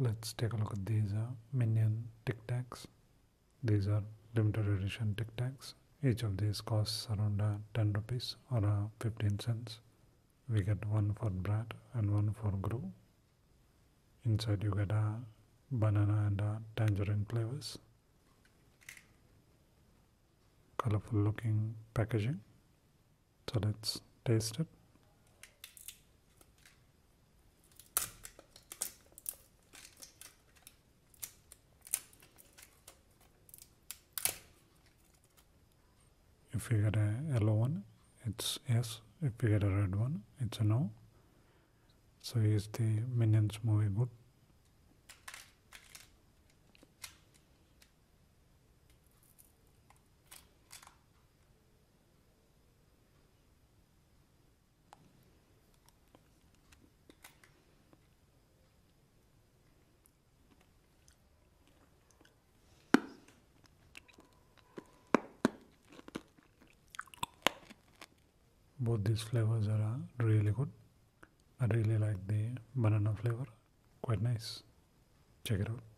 let's take a look at these Minion Tic Tacs. These are limited edition Tic Tacs. Each of these costs around 10 rupees or 15 cents. We get one for Brad and one for Gru. Inside you get a banana and tangerine flavors. Colorful looking packaging. So let's taste it. If you get a yellow one, it's yes. If you get a red one, it's a no. So is the Minions movie good? Both these flavors are really good. I really like the banana flavor, quite nice. Check it out.